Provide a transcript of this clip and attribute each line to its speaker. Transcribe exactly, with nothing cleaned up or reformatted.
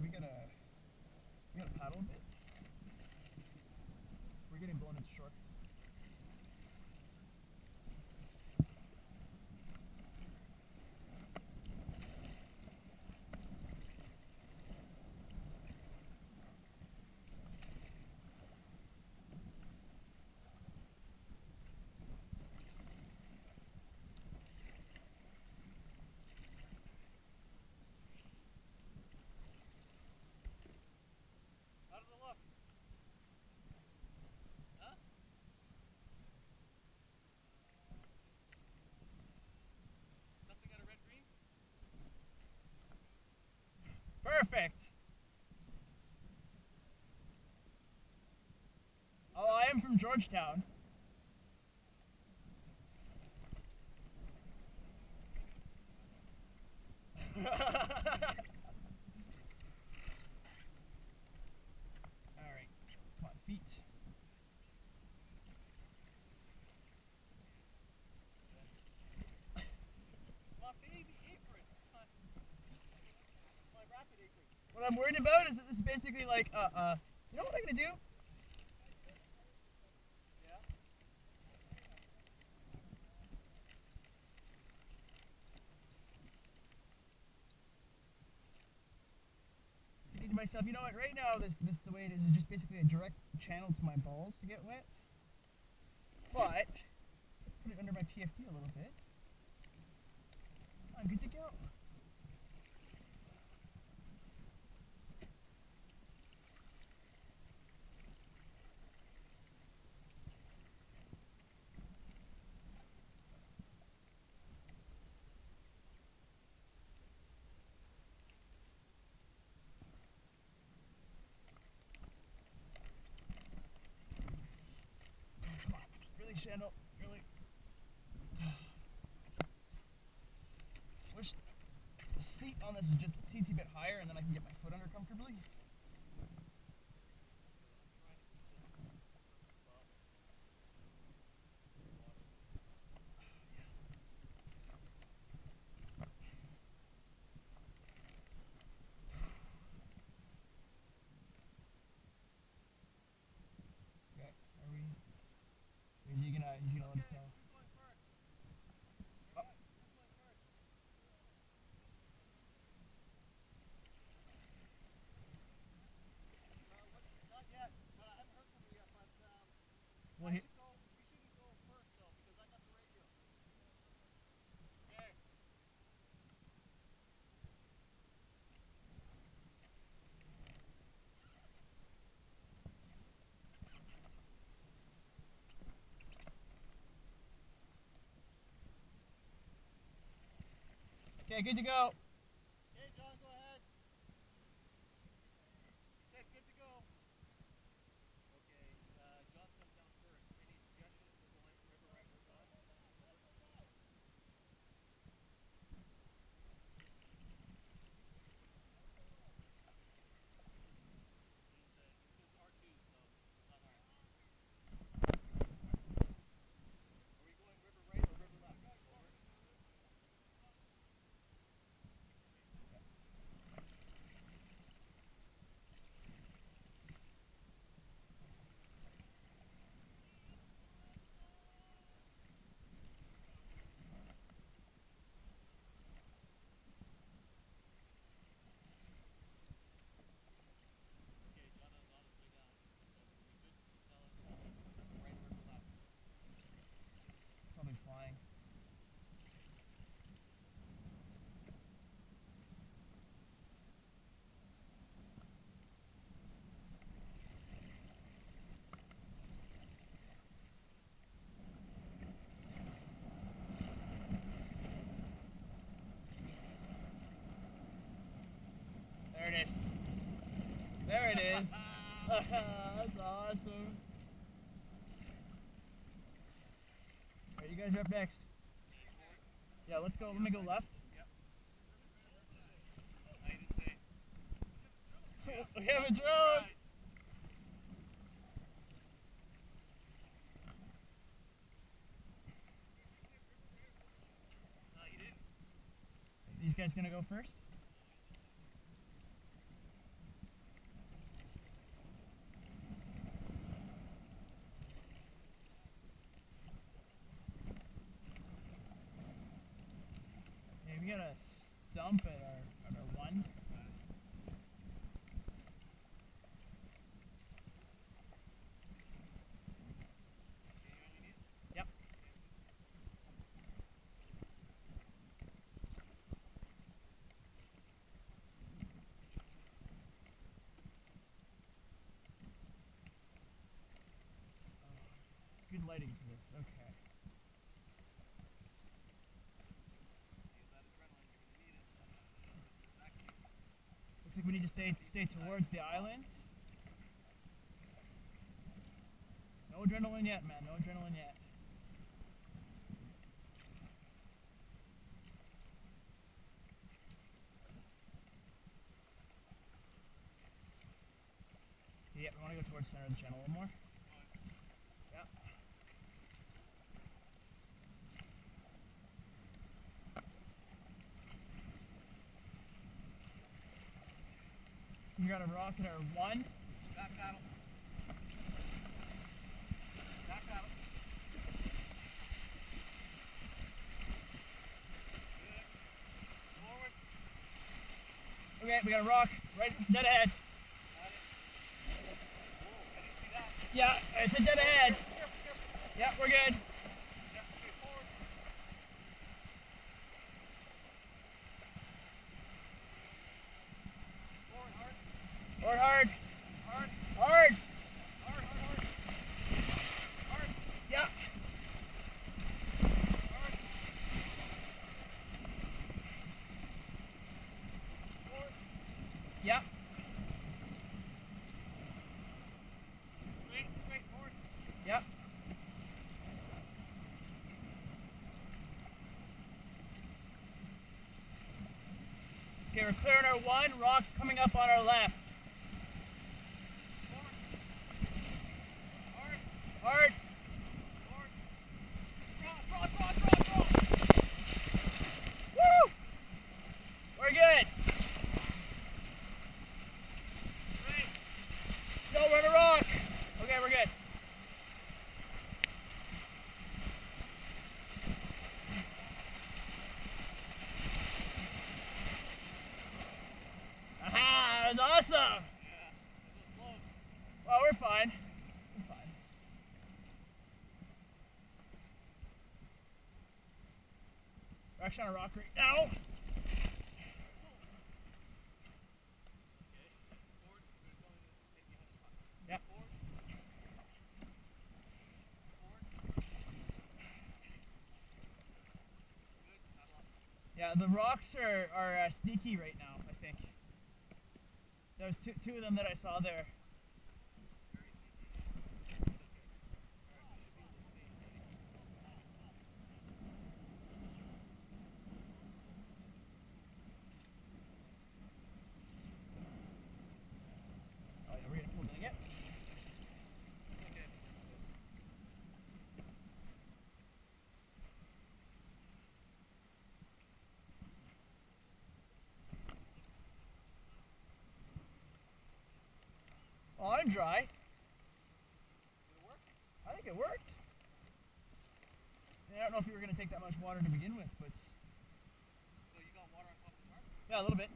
Speaker 1: we gotta, we gotta paddle a bit. We're getting blown into shore. Perfect. Oh, I am from Georgetown. All right, come on, feet. It's my baby apron. It's my, it's my rapid apron. What I'm worried about is that this is basically like, uh, uh, you know what I'm gonna do? Yeah. Thinking to myself, you know what? Right now, this this the way it is is just basically a direct channel to my balls to get wet. But put it under my P F D a little bit. I'm good to go. Come on, really, Shandel, really. Wish the seat on this is just a teensy bit higher, and then I can get my foot under comfortably. Okay, are we? Is he gonna? He's gonna let us know. Well, he, okay, good to go. Okay, John, go ahead. You said good to go. Okay, uh, John's comes down first. Any suggestions for going river right or not? This is R two, so not hard. Are we going river right or river left? Over. Probably flying. There it is. There it is. That's awesome. Alright, you guys are up next. Yeah, let's go. Let me go left. I didn't say. We have a drone! These guys gonna go first? gonna stump at our, at our one. Yep. Good lighting for this, okay. Looks like we need to stay stay towards the island. No adrenaline yet, man, no adrenaline yet. Yeah, we want to go towards the center of the channel a little more. Yeah. So we got a rock at our one.
Speaker 2: Back paddle. Back paddle. Good. Forward.
Speaker 1: Okay, we got a rock right dead ahead.
Speaker 2: Got it. Whoa, I didn't see that.
Speaker 1: Yeah, I said dead ahead.
Speaker 2: Careful, careful.
Speaker 1: Yeah, we're good.
Speaker 2: Yeah, okay, forward. Forward, hard.
Speaker 1: Forward hard.
Speaker 2: Hard.
Speaker 1: Hard.
Speaker 2: Hard, hard, hard. Hard.
Speaker 1: Yeah.
Speaker 2: Hard. Forward.
Speaker 1: Yeah.
Speaker 2: Straight, straight, forward.
Speaker 1: Yeah. Okay, we're clearing our one. Rock coming up on our left.
Speaker 2: Forward. Hard.
Speaker 1: Hard.
Speaker 2: Forward. Draw, draw, draw, draw, draw.
Speaker 1: Woo! We're good.
Speaker 2: Straight.
Speaker 1: Still run a rock. Okay, we're good. Aha! That was awesome!
Speaker 2: Yeah, it was close.
Speaker 1: Well, we're fine. We're fine. We're actually on a rock right now.
Speaker 2: Okay. Forward. We're going to this hit behind the spot.
Speaker 1: Yep.
Speaker 2: Forward. Forward. Good. Paddle up.
Speaker 1: Yeah, the rocks are, are uh, sneaky right now, I think. There's two, two of them that I saw there.
Speaker 2: Very sneaky. It's okay. Alright, we should be able to stay steady.
Speaker 1: Oh yeah, we're gonna pull it again.
Speaker 2: It's okay.
Speaker 1: Well, I'm dry.
Speaker 2: Did it work?
Speaker 1: I think it worked. I don't know if you were gonna take that much water to begin with, but
Speaker 2: So you got water on top of the tarp?
Speaker 1: yeah, a little bit.